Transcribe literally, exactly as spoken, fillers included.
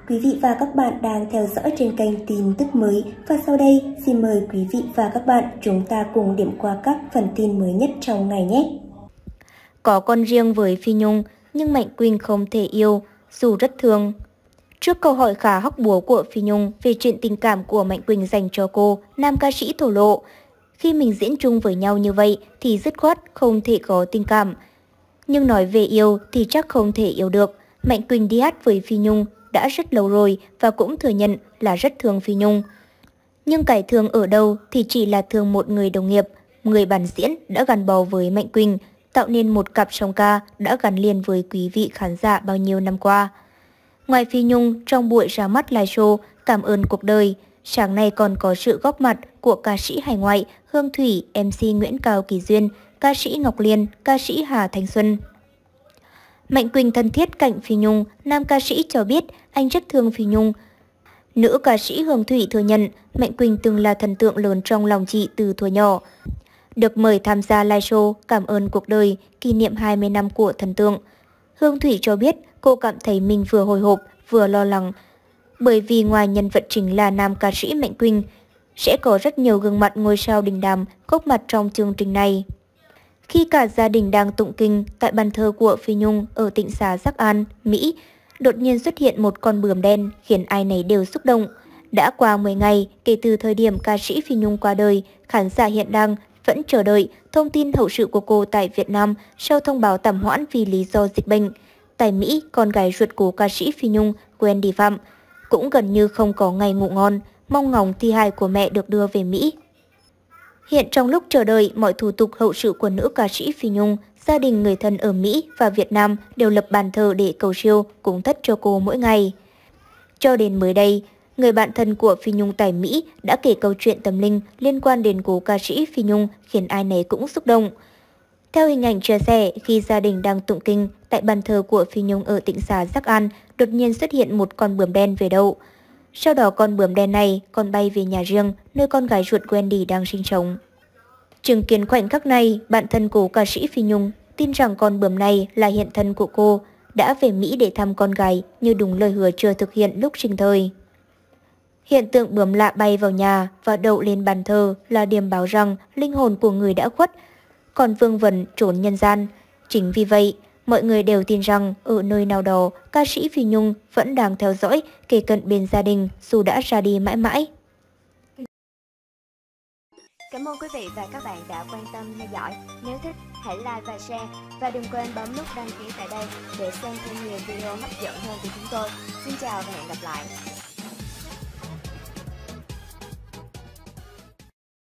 Quý vị và các bạn đang theo dõi trên kênh tin tức mới và sau đây xin mời quý vị và các bạn chúng ta cùng điểm qua các phần tin mới nhất trong ngày nhé. Có con riêng với Phi Nhung nhưng Mạnh Quỳnh không thể yêu dù rất thương. Trước câu hỏi khá hóc búa của Phi Nhung về chuyện tình cảm của Mạnh Quỳnh dành cho cô, nam ca sĩ thổ lộ khi mình diễn chung với nhau như vậy thì dứt khoát không thể có tình cảm. Nhưng nói về yêu thì chắc không thể yêu được. Mạnh Quỳnh đi hát với Phi Nhung đã rất lâu rồi và cũng thừa nhận là rất thương Phi Nhung. Nhưng cái thương ở đâu thì chỉ là thương một người đồng nghiệp, người bản diễn đã gắn bó với Mạnh Quỳnh, tạo nên một cặp song ca đã gắn liền với quý vị khán giả bao nhiêu năm qua. Ngoài Phi Nhung, trong buổi ra mắt live show Cảm ơn cuộc đời, sáng nay còn có sự góp mặt của ca sĩ hải ngoại Hương Thủy, em xê Nguyễn Cao Kỳ Duyên, ca sĩ Ngọc Liên, ca sĩ Hà Thanh Xuân. Mạnh Quỳnh thân thiết cạnh Phi Nhung, nam ca sĩ cho biết anh rất thương Phi Nhung. Nữ ca sĩ Hương Thủy thừa nhận Mạnh Quỳnh từng là thần tượng lớn trong lòng chị từ thuở nhỏ. Được mời tham gia live show Cảm ơn cuộc đời, kỷ niệm hai mươi năm của thần tượng. Hương Thủy cho biết cô cảm thấy mình vừa hồi hộp vừa lo lắng, bởi vì ngoài nhân vật chính là nam ca sĩ Mạnh Quỳnh, sẽ có rất nhiều gương mặt ngôi sao đình đám góp mặt trong chương trình này. Khi cả gia đình đang tụng kinh tại bàn thờ của Phi Nhung ở tỉnh xá Giác An, Mỹ, đột nhiên xuất hiện một con bướm đen khiến ai nấy đều xúc động. Đã qua mười ngày kể từ thời điểm ca sĩ Phi Nhung qua đời, khán giả hiện đang vẫn chờ đợi thông tin hậu sự của cô tại Việt Nam sau thông báo tạm hoãn vì lý do dịch bệnh. Tại Mỹ, con gái ruột của ca sĩ Phi Nhung, Wendy Phạm, cũng gần như không có ngày ngủ ngon, mong ngóng thi hài của mẹ được đưa về Mỹ. Hiện trong lúc chờ đợi mọi thủ tục hậu sự của nữ ca sĩ Phi Nhung, gia đình người thân ở Mỹ và Việt Nam đều lập bàn thờ để cầu siêu cúng thất cho cô mỗi ngày. Cho đến mới đây, người bạn thân của Phi Nhung tại Mỹ đã kể câu chuyện tâm linh liên quan đến cố ca sĩ Phi Nhung khiến ai nấy cũng xúc động. Theo hình ảnh chia sẻ, khi gia đình đang tụng kinh tại bàn thờ của Phi Nhung ở tỉnh xá Giác An, đột nhiên xuất hiện một con bướm đen về đậu. Sau đó con bướm đen này còn bay về nhà riêng nơi con gái ruột Wendy đang sinh sống. Chứng kiến khoảnh khắc này, bạn thân của ca sĩ Phi Nhung tin rằng con bướm này là hiện thân của cô, đã về Mỹ để thăm con gái như đúng lời hứa chưa thực hiện lúc sinh thời. Hiện tượng bướm lạ bay vào nhà và đậu lên bàn thờ là điểm báo rằng linh hồn của người đã khuất còn vương vấn trốn nhân gian. Chính vì vậy, mọi người đều tin rằng ở nơi nào đó, ca sĩ Phi Nhung vẫn đang theo dõi, kề cận bên gia đình dù đã ra đi mãi mãi. Cảm ơn quý vị và các bạn đã quan tâm theo dõi. Nếu thích, hãy like và share. Và đừng quên bấm nút đăng ký tại đây để xem thêm nhiều video hấp dẫn hơn của chúng tôi. Xin chào và hẹn gặp lại.